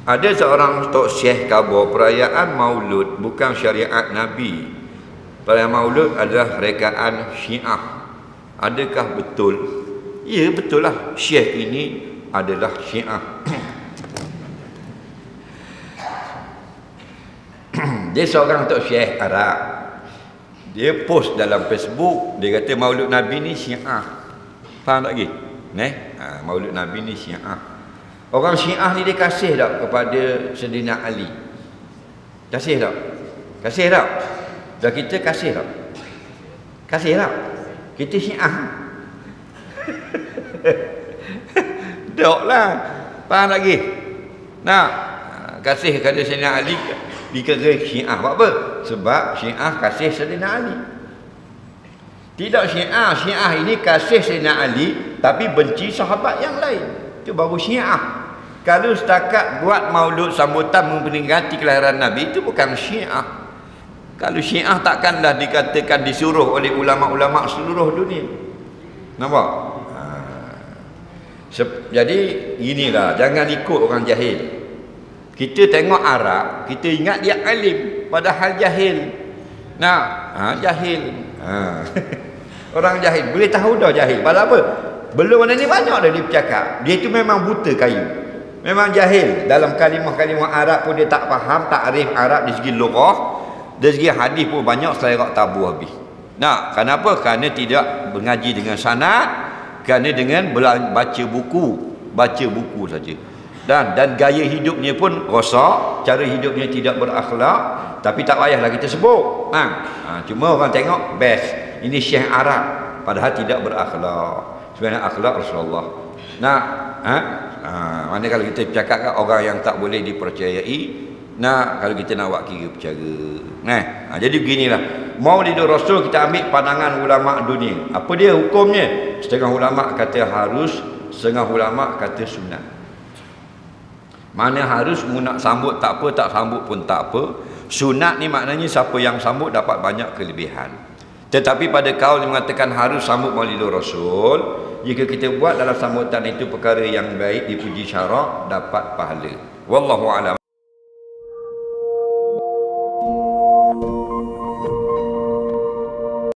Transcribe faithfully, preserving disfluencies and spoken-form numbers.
Ada seorang tok syekh khabar perayaan Maulud bukan syariat Nabi. Perayaan Maulud adalah rekaan Syiah. Adakah betul? Ya, betul lah. Syekh ini adalah Syiah. Dia seorang tok syekh Arab. Dia post dalam Facebook, dia kata Maulud Nabi ni Syiah. Faham tak lagi? Neh, ha, Maulud Nabi ni Syiah. Orang Syiah ni dia kasih tak kepada Sayyidina Ali? Kasih tak? Kasih tak? Dan kita kasih tak? Kasih tak? Kita Syiah. Tak lah. Faham lagi? Nah, kasih kepada Sayyidina Ali dikira Syiah. Sebab apa? Sebab Syiah kasih Sayyidina Ali. Tidak Syiah. Syiah ini kasih Sayyidina Ali tapi benci sahabat yang lain. Itu baru Syiah. Kalau setakat buat maulud sambutan memperingati kelahiran Nabi, itu bukan Syiah. Kalau Syiah takkanlah dikatakan disuruh oleh ulama-ulama seluruh dunia. Nampak? Ha. Jadi inilah, jangan ikut orang jahil. Kita tengok Arab, kita ingat dia alim, padahal jahil. Nah, ha, jahil. Ha. Orang jahil boleh tahu dah jahil. Pasal apa? Belum ada ni banyak dah dia bercakap. Dia itu memang buta kayu. Memang jahil. Dalam kalimah-kalimah Arab pun dia tak faham takrif Arab dari segi lughah, dari segi hadis pun banyak selerak tabu habis. Nah, kenapa? Kerana tidak mengaji dengan sanad, kerana dengan baca buku, baca buku saja. Dan dan gaya hidupnya pun rosak, cara hidupnya tidak berakhlak, tapi tak payahlah kita sebut. Ha, ha cuma orang tengok best. Ini Syekh Arab padahal tidak berakhlak. Sebenarnya akhlak Rasulullah. Nah, ha? Ha, mana kalau kita bercakap kan orang yang tak boleh dipercayai, nah kalau kita nak buat kira percara. Nah, ha, jadi beginilah. Maulidur Rasul kita ambil pandangan ulama dunia. Apa dia hukumnya? Setengah ulama kata harus, setengah ulama kata sunat. Mana harus nak sambut tak apa, tak sambut pun tak apa. Sunat ni maknanya siapa yang sambut dapat banyak kelebihan. Tetapi pada kaul yang mengatakan harus sambut Maulidur Rasul, jika kita buat dalam sambutan itu perkara yang baik, dipuji syarak, dapat pahala. Wallahu a'lam.